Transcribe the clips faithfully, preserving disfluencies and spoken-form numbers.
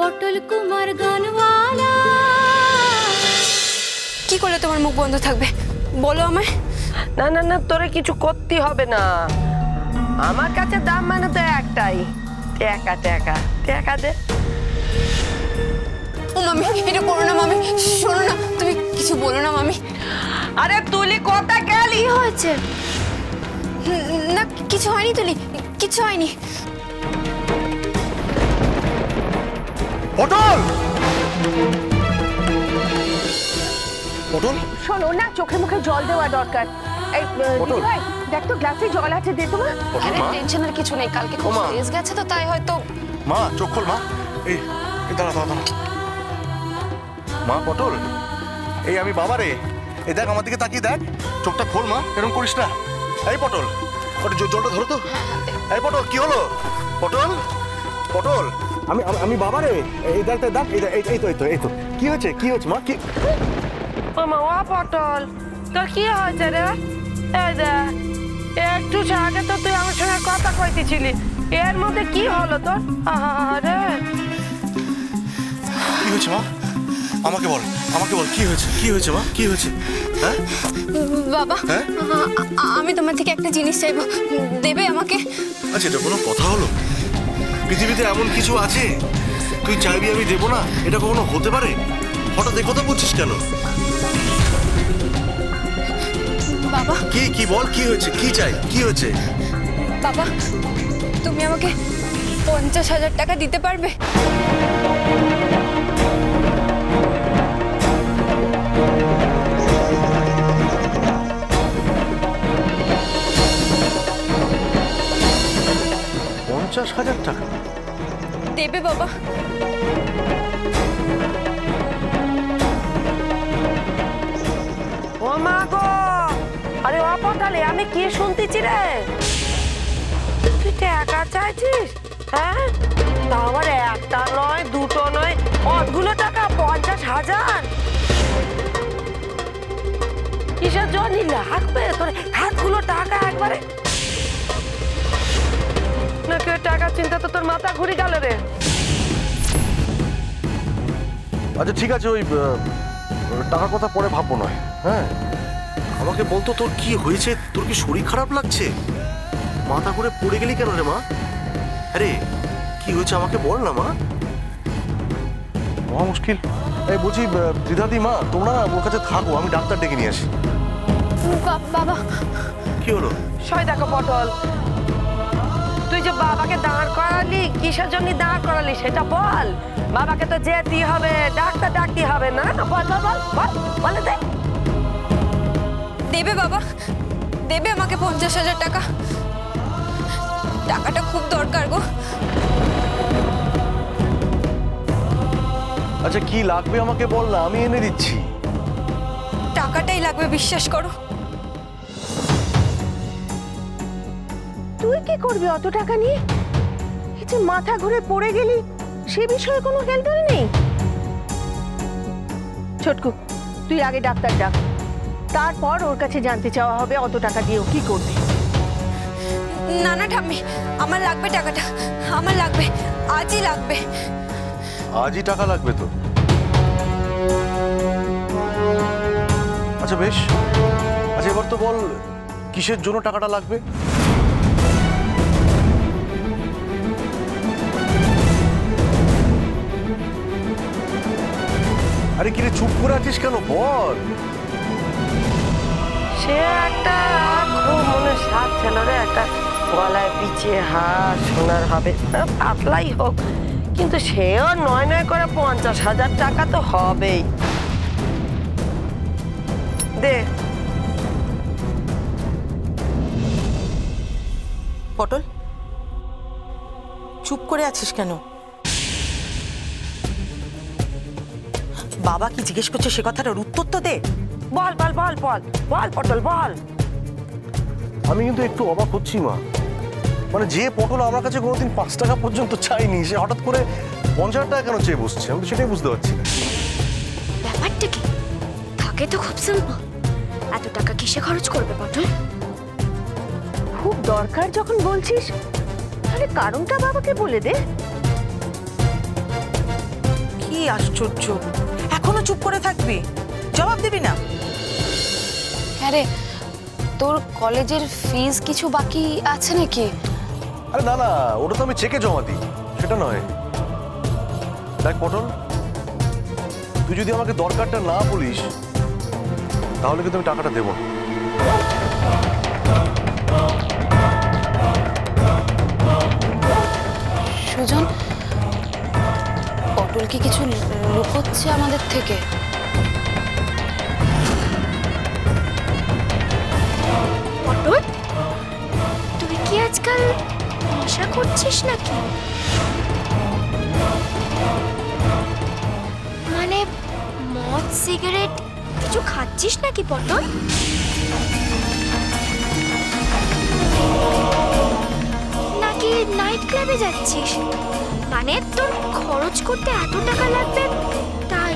পটল কুমার গানওয়ালা। কি করলে তোমার মুখ বন্ধ থাকবে বলো আমায়? না না না, তোরে কিছু করতে হবে না। আমার কাছে দাম মানে তো একটাই, টাকা টাকা টাকা দে। ও মামি, এটা করো না মামি, শোনো না, তুমি কিছু বলো না মামি। আরে তুলি কথা গেলি হয়েছে না, কিছু হয়নি তুলি, কিছু হয়নি। পটল পটল শোনো না, চোখে মুখে জল দেওয়া দরকার। এই দিদি ভাই, দেখ তো গ্লাসে জল আছে, দে তো মা। আরে টেনশনের কিছু নেই, কালকে খুব সিরিয়াস গেছে তো তাই হয়তো। মা চোখ খোল মা। এই দাঁড়া দাঁড়া দাঁড়া মা। পটল, এই আমি বাবা রে। এই দেখ আমার দিকে তাকিয়ে দেখ, চোখটা খোল মা, এরকম করিস না। এই পটল, ওটা জলটা ধরো তো। এই পটল, কি হলো? পটল পটল আমি আমি বাবা রে। এই দেখ দেখ, এই তো এই তো এই তো। কি হয়েছে কি হয়েছে মা? কি মামা? ও পটল, তোর কি হয়েছে রে? এই দেখ, একটু আগে তো তুই আমার সঙ্গে কথা কইতেছিলি, এর মধ্যে কি হলো তোর? আরে কি হয়েছে মা? আমাকে বল, আমাকে বল, কি হয়েছে কি হয়েছে মা? কি হয়েছে? হ্যাঁ বাবা, আমি তোমার থেকে একটা জিনিস চাইবো, দেবে আমাকে? আচ্ছা, এটা কোনো কথা হলো? পৃথিবীতে এমন কিছু আছে তুই চাইবি আমি দেবো না? এটা কখনো হতে পারে? হঠাৎ এই কথা বলছিস কেন? বাবা কি কি বল, কি হয়েছে? কি চাই? কি হয়েছে? বাবা, তুমি আমাকে পঞ্চাশ হাজার টাকা দিতে পারবে? পঞ্চাশ হাজার টাকা দেবে বাবা? ও মা গো, আরে ও পটলে আমি কি শুনতেছি রে? তুই টাকা চাইছিস? হ্যাঁ, তা আবার একটা নয় দুটো নয়, অতগুলো টাকা, পঞ্চাশ হাজার। কিসের জন্য লাগবে তোর হাতগুলো টাকা একবারে? না কেউ টাকা চিন্তা তো তোর মাথা ঘুরে গেল রে। আচ্ছা ঠিক আছে, ওই টাকার কথা পরে ভাববো নয়। হ্যাঁ, আমাকে বলতো তোর কি হয়েছে? তোর কি শরীর খারাপ লাগছে? মাথা ঘুরে পড়ে গেলি কেন রে মা? আরে কি হয়েছে আমাকে বল না মা। মহা মুশকিল। এই বলছি দিদাদি মা, তোমরা ওর কাছে থাকো, আমি ডাক্তার ডেকে নিয়ে আসি। বাবা কি হলো? সই দেখো পটল, তুই যে বাবাকে দাঁড় করালি, কিসের জন্য দাঁড় করালি সেটা বল। বাবাকে তো যেতে হবে, ডাক্তার ডাকতে হবে না? বল বল বল বল, বলে দে। দেবে বাবা? দেবে আমাকে পঞ্চাশ হাজার টাকা? টাকাটা খুব দরকার গো। আচ্ছা কি লাগবে আমাকে বল না, আমি এনে দিচ্ছি। টাকাটাই লাগবে, বিশ্বাস করো। তুই কি করবি অত টাকা নিয়ে? এই যে মাথা ঘুরে পড়ে গেলি, সে বিষয়ে কোনো হেলদোল নেই। ছোটকু, তুই আগে ডাক্তার ডাক, তারপর ওর কাছে জানতে চাওয়া হবে অত টাকা দিয়েও কি করবি। না না ঠাম্মি, আমার লাগবে টাকাটা, আমার লাগবে, আজই লাগবে। আজই টাকা লাগবে তো? আচ্ছা বেশ, আচ্ছা এবার তো বল কিসের জন্য টাকাটা লাগবে? আরে কিরে চুপ করে আছিস কেন, বল। সে একটা খুব মনে সাথ ছিল রে, একটা গলায় পিছিয়ে হার সোনার হবে, পাতলাই হোক, কিন্তু সেও নয় নয় করে পঞ্চাশ হাজার টাকা তো হবেই। দে। পটল, চুপ করে আছিস কেন? বাবা কি জিজ্ঞেস করছে সে কথাটার উত্তর তো দে। বল বল বল বল বল পটল বল। আমি কিন্তু একটু অবাক হচ্ছি মা, মানে যে পটল আমার কাছে কোনোদিন পাঁচ টাকা পর্যন্ত চাইনি, সে হঠাৎ করে পঞ্চাশ টাকা কেন চেয়ে বসছে? আমি তো সেটাই বুঝতে পারছি না। ব্যাপারটা কি? থাকে তো খুব সিম্পল, এত টাকা কিসে খরচ করবে পটল? খুব দরকার যখন বলছিস, তাহলে কারণটা বাবাকে বলে দে। আশ্চর্য, এখনো চুপ করে থাকবি? জবাব দিবি না? হ্যাঁ রে, তোর কলেজের ফিজ কিছু বাকি আছে নাকি? আরে না না, ওটা তো আমি চেকে জমা দিই, সেটা নয়। দেখ পটল, তুই যদি আমাকে দরকারটা না বলিস তাহলে কিন্তু আমি টাকাটা দেবো। সুজন, পটল কি কিছু লুকোচ্ছে আমাদের থেকে? পটল, তুই কি আজকাল নেশা করছিস নাকি? মানে মদ সিগারেট কিছু খাচ্ছিস নাকি পটল? নাকি নাইট ক্লাবে যাচ্ছিস? মানে তোর খরচ করতে এত টাকা লাগবে তাই?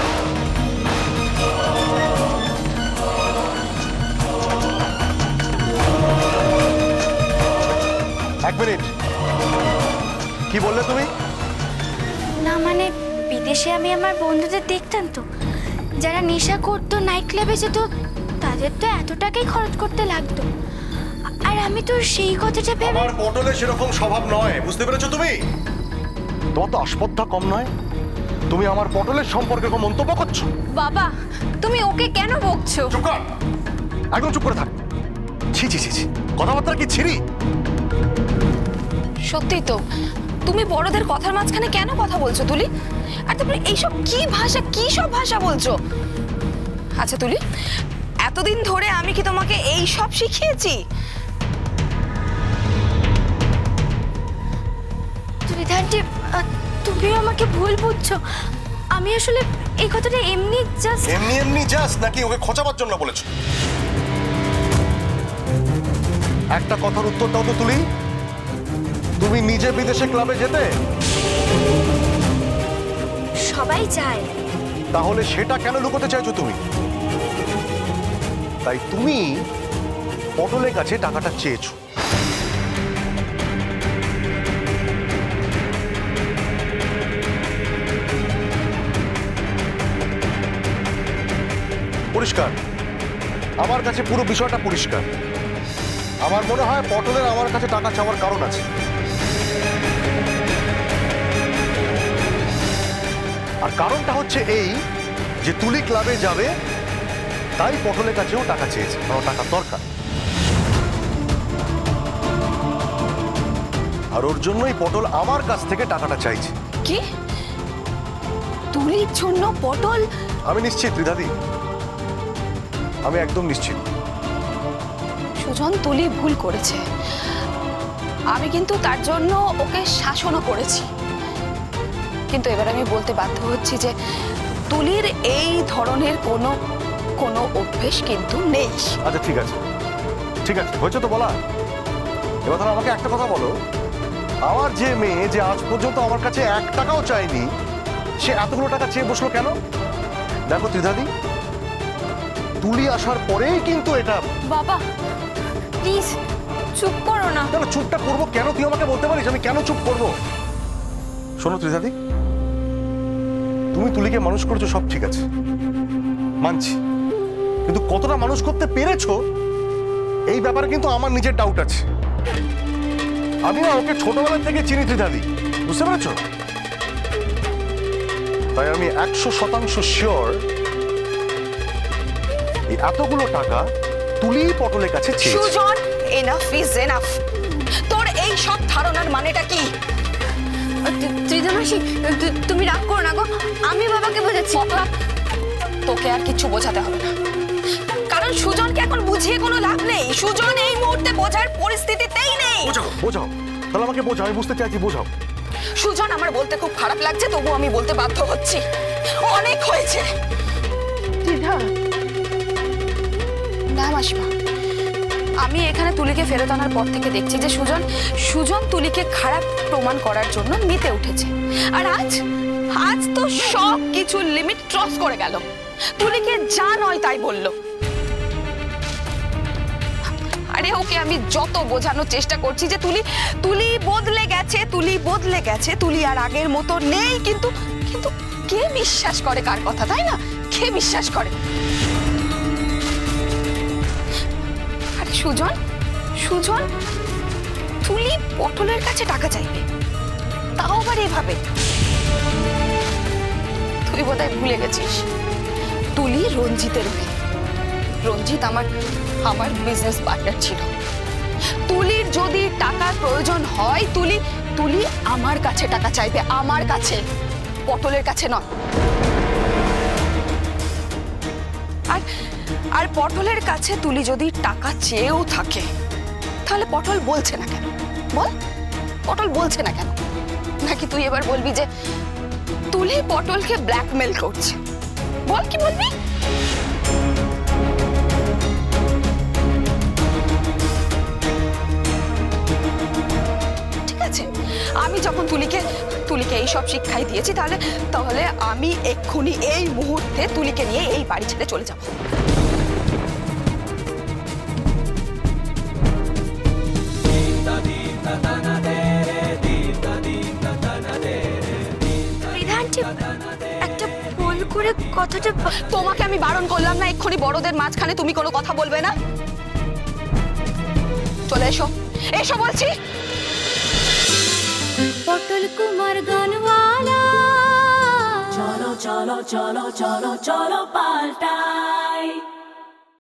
এক মিনিট, কি বললে তুমি? না মানে বিদেশে আমি আমার বন্ধুদের দেখতাম তো, যারা নেশা করতো, নাইট ক্লাবে যেত, তাদের তো এত টাকাই খরচ করতে লাগতো। আর আমি তো সেই কথাটা ভেবে। আমার পটলের সেরকম স্বভাব নয়, বুঝতে পেরেছো তুমি? তোমার তো আসপদ্ধা কম নয়, তুমি আমার পটলের সম্পর্কে কোনো মন্তব্য করছো? বাবা, তুমি ওকে কেন বকছো? চুপ কর, একদম চুপ করে থাক। ছি ছি ছি ছি, কথাবার্তা কি ছিরি? সত্যি তো, তুমি বড়দের কথার মাঝখানে কেন কথা বলছো তুলি? আর তারপরে এইসব কি ভাষা, কি সব ভাষা বলছো? আচ্ছা তুলি, এতদিন ধরে আমি কি তোমাকে এই সব শিখিয়েছি? তুমি ধানটি, তুমি আমাকে ভুল বুঝছো। আমি আসলে এই কথাটা এমনি জাস্ট এমনি এমনি জাস্ট নাকি ওকে খোঁচাবার জন্য বলেছো? একটা কথার উত্তর দাও তো তুলি, তুমি নিজে বিদেশে ক্লাবে যেতে? সবাই চায়। তাহলে সেটা কেন লুকোতে চাইছো তুমি? তাই তুমি পটলের কাছে টাকাটা চেয়েছো। পরিষ্কার, আমার কাছে পুরো বিষয়টা পরিষ্কার। আমার মনে হয় পটলের আমার কাছে টাকা চাওয়ার কারণ আছে। আর কারণটা হচ্ছে এই যে তুলি ক্লাবে যাবে, তাই পটলের কাছেও টাকা চেয়েছে, কারণ টাকার দরকার। আর ওর জন্যই পটল আমার কাছ থেকে টাকাটা চাইছে। কি? তুলির জন্য পটল? আমি নিশ্চিত ত্রিধাদি, আমি একদম নিশ্চিত। সুজন, তুলি ভুল করেছে। আমি কিন্তু তার জন্য ওকে শাসনও করেছি, কিন্তু এবার আমি বলতে বাধ্য হচ্ছি যে তুলির এই ধরনের কোনো কোনো অভ্যেস কিন্তু নেই। আচ্ছা ঠিক আছে, ঠিক আছে, হয়েছে তো বলা। এবার তাহলে আমাকে একটা কথা বলো, আমার যে মেয়ে যে আজ পর্যন্ত আমার কাছে এক টাকাও চায়নি, সে এতগুলো টাকা চেয়ে বসলো কেন? দেখো ত্রিধাদি, তুলি আসার পরেই কিন্তু এটা। বাবা প্লিজ চুপ করো না। কেন চুপটা করবো কেন? তুই আমাকে বলতে পারিস আমি কেন চুপ করবো? শোনো ত্রিধাদি, তুমি তুলিকে মানুষ করেছো, সব ঠিক আছে, মানছি, কিন্তু কতটা মানুষ করতে পেরেছো এই ব্যাপারে কিন্তু আমার নিজের ডাউট আছে। আমি না ওকে ছোটবেলা থেকে চিনি ত্রিধাদি, বুঝতে পেরেছো? তাই আমি একশো শতাংশ শিওর এই এতগুলো টাকা তুলি পটলের কাছে চেয়েছে। Sujan, enough is enough. তোর এই সব ধারণার মানেটা কি? ত্রিধমাসী, তুমি রাগ করো না গো, আমি বাবাকে বোঝাচ্ছি। তোকে আর কিছু বোঝাতে হবে না, কারণ সুজনকে এখন বুঝিয়ে কোনো লাভ নেই। সুজন এই মুহূর্তে বোঝার পরিস্থিতিতেই নেই। বোঝাও বোঝাও, তাহলে আমাকে বোঝাও, আমি বুঝতে চাইছি, বোঝাও। সুজন, আমার বলতে খুব খারাপ লাগছে, তবু আমি বলতে বাধ্য হচ্ছি, অনেক হয়েছে। দিদা, না মাসিমা, আমি এখানে তুলিকে ফেরত আনার পর থেকে দেখছি যে সুজন সুজন তুলিকে খারাপ প্রমাণ করার জন্য মেতে উঠেছে। আর আজ আজ তো সব কিছু লিমিট ক্রস করে গেল, তুলিকে যা নয় তাই বলল। আরে ওকে আমি যত বোঝানোর চেষ্টা করছি যে তুলি তুলি বদলে গেছে, তুলি বদলে গেছে, তুলি আর আগের মতো নেই, কিন্তু কিন্তু কে বিশ্বাস করে কার কথা, তাই না? কে বিশ্বাস করে? আরে সুজন, সুজন, তুলি পটলের কাছে টাকা চাইবে, তাও আবার এভাবে? তুই বোধহয় ভুলে গেছিস, তুলি রঞ্জিতের মেয়ে। রঞ্জিত আমার আমার বিজনেস পার্টনার ছিল। তুলির যদি টাকার প্রয়োজন হয়, তুলি তুলি আমার কাছে টাকা চাইবে, আমার কাছে, পটলের কাছে নয়। আর আর পটলের কাছে তুলি যদি টাকা চেয়েও থাকে, তাহলে পটল বলছে না কেন? বল, পটল বলছে না কেন? নাকি তুই এবার বলবি যে তুলি পটলকে ব্ল্যাকমেল করছে? বল, কি বলবি? ঠিক আছে, আমি যখন তুলিকে তুলিকে এই সব শিক্ষাই দিয়েছি, তাহলে তাহলে আমি এক্ষুনি এই মুহূর্তে তুলিকে নিয়ে এই বাড়ি ছেড়ে চলে যাব। একটা ভুল করে কথাটা, তোমাকে আমি বারণ করলাম না এক্ষুনি বড়দের মাঝখানে তুমি কোনো কথা বলবে না? চলে এসো, এসো বলছি। পটল কুমার গানওয়ালা, চলো চলো চলো চলো চলো পাল্টাই।